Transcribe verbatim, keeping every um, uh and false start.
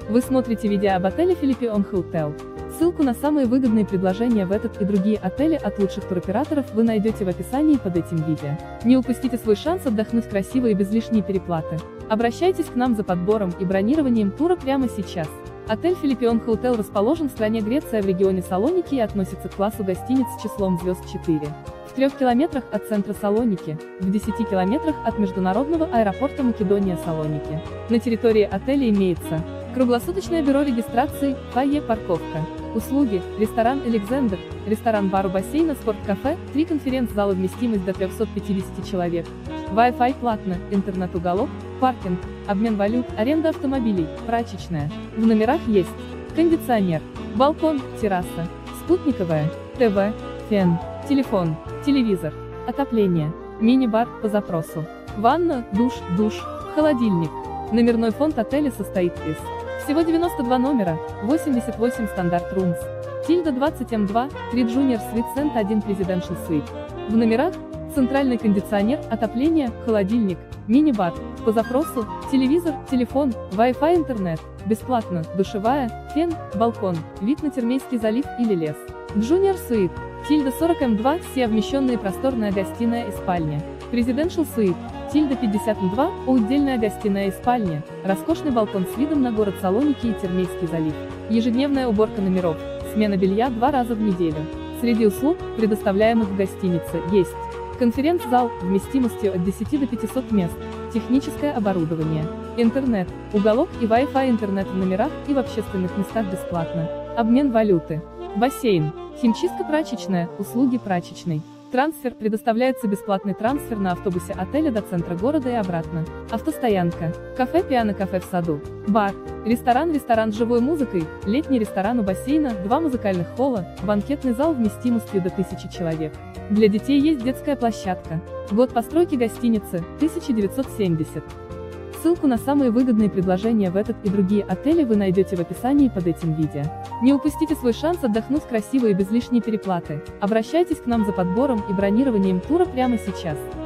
Вы смотрите видео об отеле Филиппион Hotel. Ссылку на самые выгодные предложения в этот и другие отели от лучших туроператоров вы найдете в описании под этим видео. Не упустите свой шанс отдохнуть красиво и без лишней переплаты. Обращайтесь к нам за подбором и бронированием тура прямо сейчас. Отель Филиппион Hotel расположен в стране Греция в регионе Салоники и относится к классу гостиниц с числом звезд четыре. В трех километрах от центра Салоники, в десяти километрах от международного аэропорта Македония Салоники. На территории отеля имеется круглосуточное бюро регистрации, фойе, парковка. Услуги: ресторан «Александр», ресторан-бар у бассейна, спорткафе, три конференц-зала, вместимость до трёхсот пятидесяти человек, Wi-Fi платно, интернет-уголок, паркинг, обмен валют, аренда автомобилей, прачечная. В номерах есть кондиционер, балкон, терраса, спутниковая, ТВ, фен, телефон, телевизор, отопление, мини-бар по запросу, ванна, душ, душ, холодильник. Номерной фонд отеля состоит из всего девяноста двух номера, восемьдесят восемь стандарт румс, Тильда двадцать эм два, три Junior Suite Cent один Presidential Suite. В номерах центральный кондиционер, отопление, холодильник, мини-бар, по запросу, телевизор, телефон, Wi-Fi, интернет, бесплатно, душевая, фен, балкон, вид на Термейский залив или лес. Junior Suite, Тильда сорок эм два, все вмещенные, просторная гостиная и спальня. Presidential Suite, Тильда пятьдесят эм два, отдельная гостиная и спальня, роскошный балкон с видом на город Салоники и Термейский залив. Ежедневная уборка номеров, смена белья два раза в неделю. Среди услуг, предоставляемых в гостинице, есть конференц-зал, вместимостью от десяти до пятисот мест, техническое оборудование, интернет, уголок и Wi-Fi, интернет в номерах и в общественных местах бесплатно, обмен валюты, бассейн, химчистка, прачечная, услуги прачечной. Трансфер: предоставляется бесплатный трансфер на автобусе отеля до центра города и обратно. Автостоянка, кафе, пиано-кафе в саду, бар, ресторан, ресторан с живой музыкой, летний ресторан у бассейна, два музыкальных холла, банкетный зал вместимостью до тысячи человек. Для детей есть детская площадка. Год постройки гостиницы – тысяча девятьсот семидесятый. Ссылку на самые выгодные предложения в этот и другие отели вы найдете в описании под этим видео. Не упустите свой шанс отдохнуть красиво и без лишней переплаты. Обращайтесь к нам за подбором и бронированием тура прямо сейчас.